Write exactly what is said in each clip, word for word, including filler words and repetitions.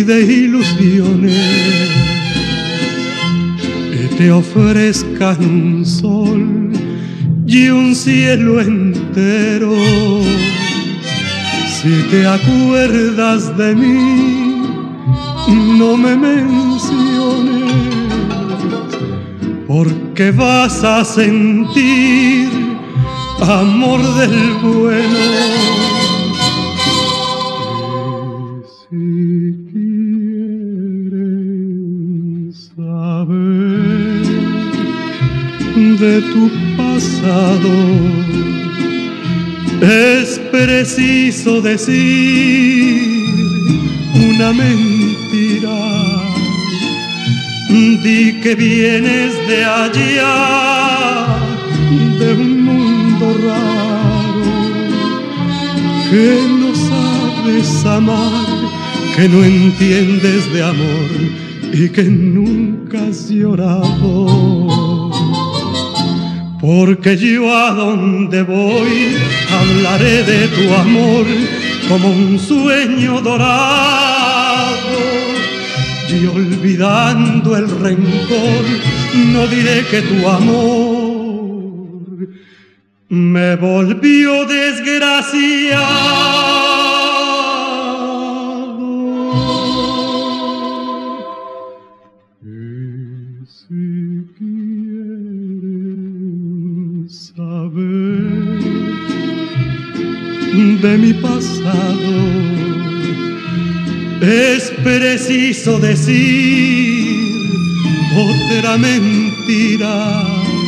de ilusiones y te ofrezcan un sol y un cielo entero. Si te acuerdas de mí, no me menciones, porque vas a sentir amor del bueno. Y si quieren saber de tu pasado, es preciso decir una mentira. Di que vienes de allá, de un mundo raro, que no sabes amar, que no entiendes de amor y que nunca has llorado. Porque yo a donde voy hablaré de tu amor como un sueño dorado, y olvidando el rencor no diré que tu amor me volvió desgraciado. Y si quieren saber de mi pasado, es preciso decir otra mentira.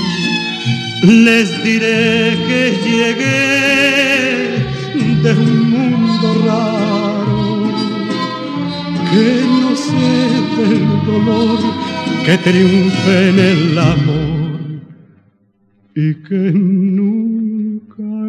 Les diré que llegué de un mundo raro, que no sé del dolor, que triunfe en el amor y que nunca